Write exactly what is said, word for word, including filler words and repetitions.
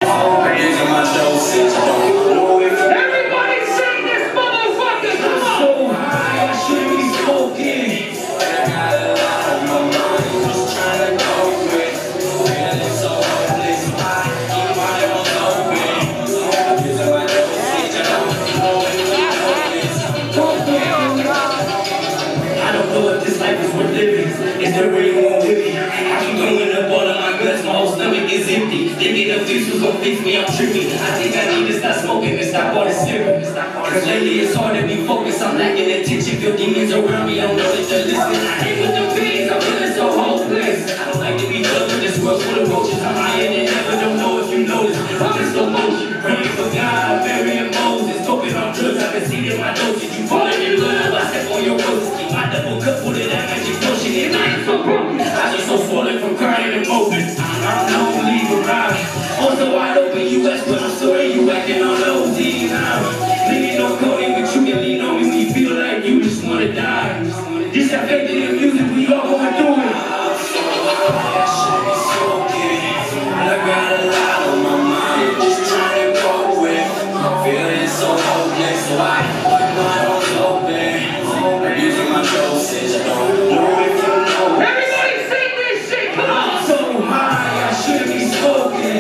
I'm using my dosage, I don't know if everybody sing this motherfucker, come on! So high, I should be smoking. I got a lot on my mind, just trying to cope with. Feeling so hopeless, I keep my doors open. I'm using my dosage, I don't know if I'm I don't know if this life is worth living. Is there really one with me? I keep going up all of my guts, my whole stomach is empty. Thinking the fix was gonna fix me, I'm trippy. I think I need to stop smoking and stop all the sipping. Cause lately it's hard to be focused, I'm lacking attention. Feel demons around me, I don't know that they're listening. I hate with the pigs, I'm feeling so hopeless. I don't like to be stuck in this world full of roaches. I'm higher than ever, don't know if you notice. I'm in slow motion, praying for God, burying Moses. Hoping on drugs, I've been seeing my dosage. You falling in love, I step on your roses. Keep my double cup full of that magic potion. And I ain't so broken, I just so swollen from crying and moping. I'm known, leave around. Also wide open U S, but I'm sorry you acting on the O D now. Leaning on Cody, but you can lean on me when you feel like you just wanna die. Just have faith in the music, we all going through it. that shit be smoking. I got a lot on my mind, just trying to cope with. Feeling so hopeless, so I keep my doors open. I'm using my dosage, I don't